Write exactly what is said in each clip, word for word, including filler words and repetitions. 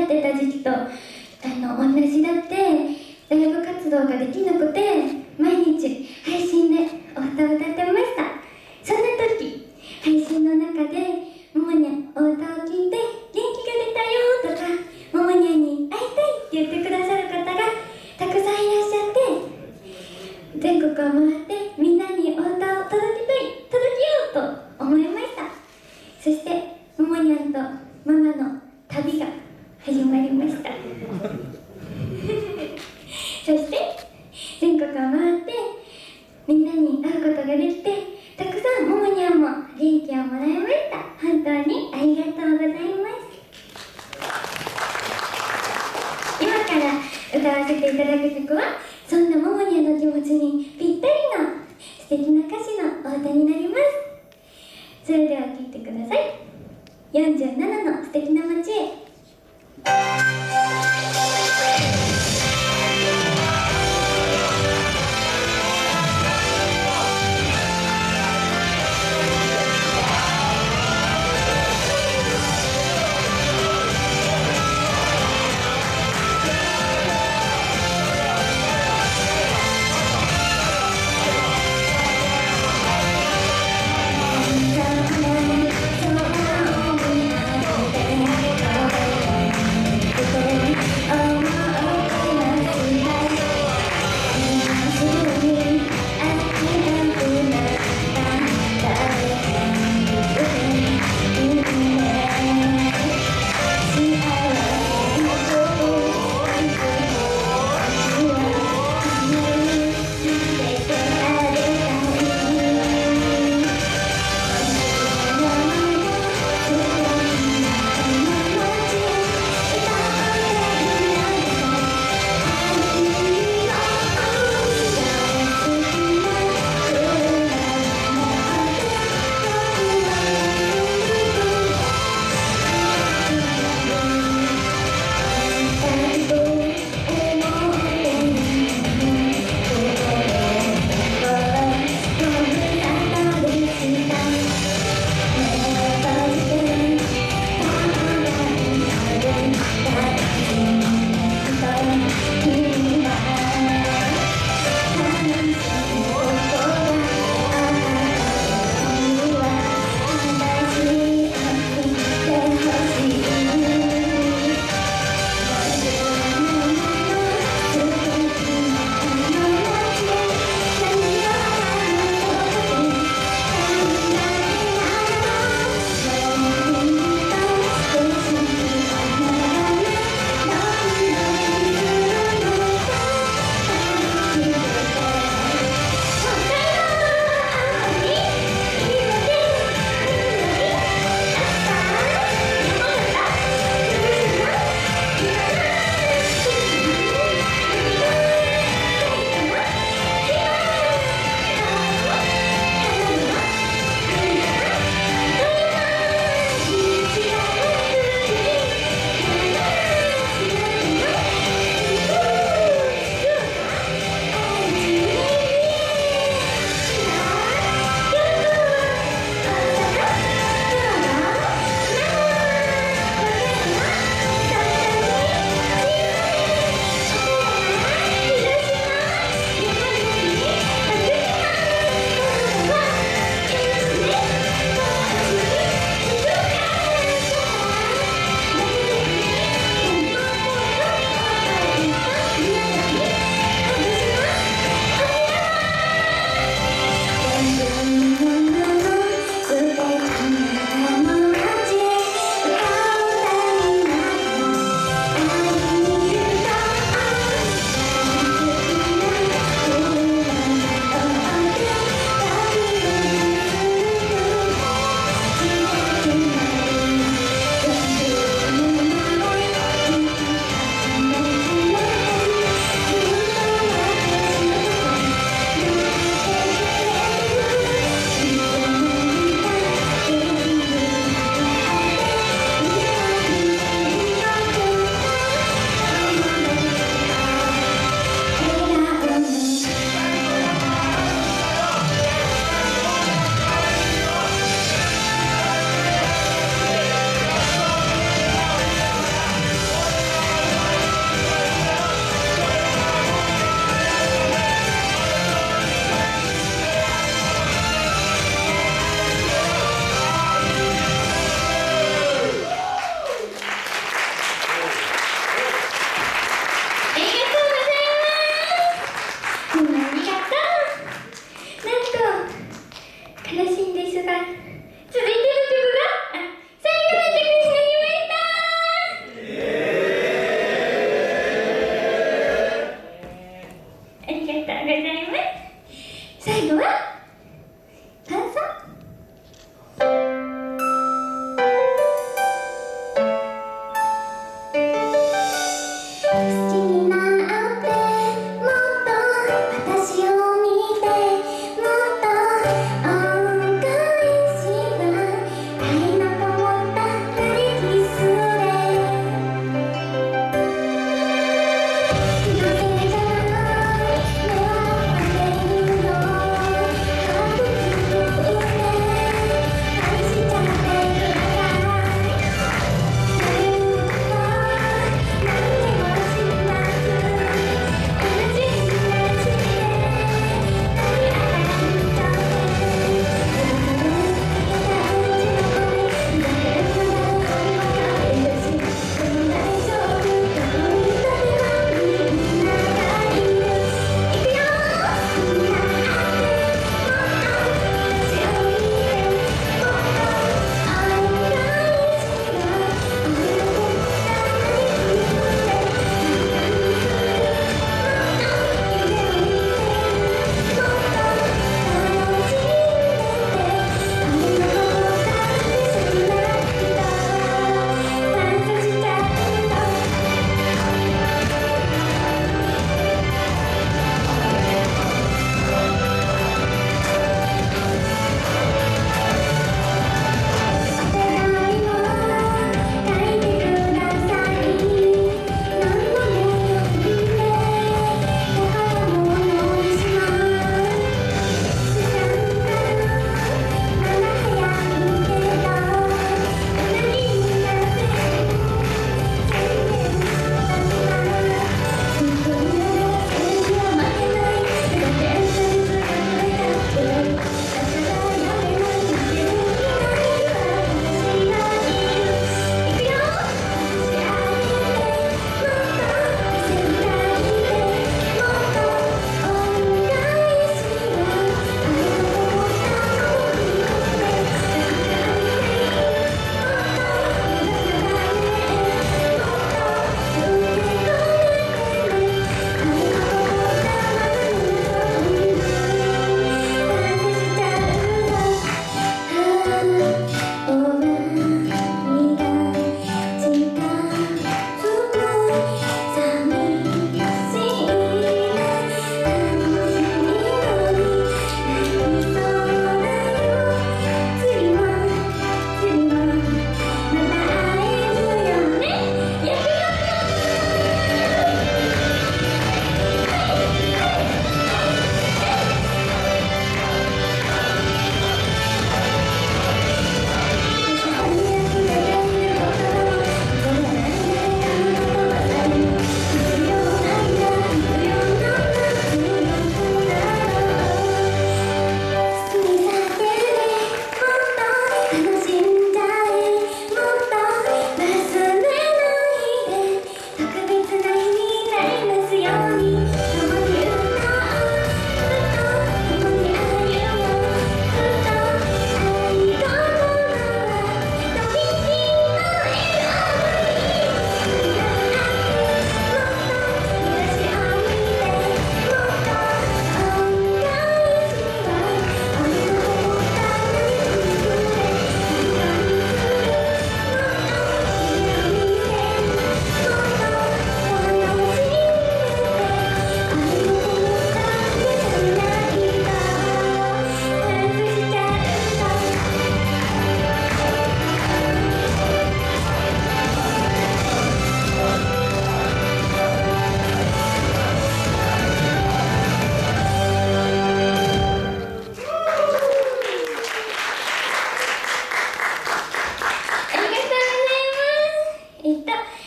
やってた時期とあの同じだって、ライブ活動ができなくて毎日配信でお歌を歌ってました。そんな時配信の中でももにゃんお歌を聴いて元気が出たよとか、ももにゃんに会いたいって言ってくださる方がたくさんいらっしゃって、全国を回ってみんなにお歌を届けたい、届けようと思いました。そしてももにゃんとママの旅が始まりましたそして全国を回ってみんなに会うことができて、たくさんももにゃんも元気をもらいました。本当にありがとうございます。今から歌わせていただく曲はそんなももにゃんの気持ちにぴったりの素敵な歌詞のお歌になります。それでは聴いてください。よんじゅうななの素敵な街へ。「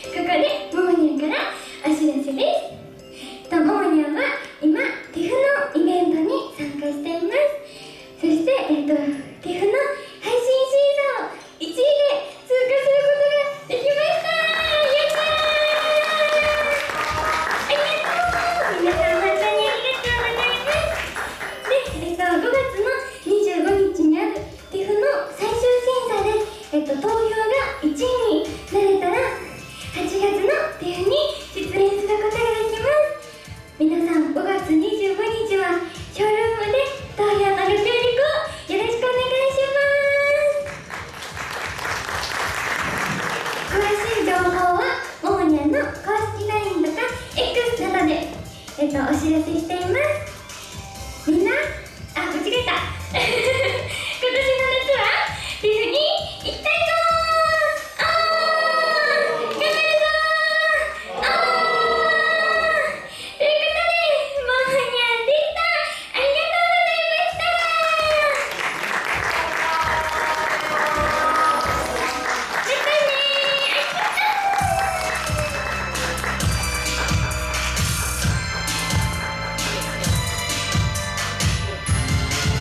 こでももにゃんからお知らせです。とももにゃんは今 ティフ のイベントに参加しています。そして、えっと ティフ の配信審査をいちいで通過することができました。やったー、ありがとう。皆さん本当にありがとうございます。で、えっとごがつのにじゅうごにちにある ティフ の最終審査で、えっと投票がいちいになれたらはちがつの ティフ に出演することができます。皆さんごがつにじゅうごにちはショールームで投票のご協力をよろしくお願いします。詳しい情報はももにゃんの公式 ライン とか X などで、えっと、お知らせしています。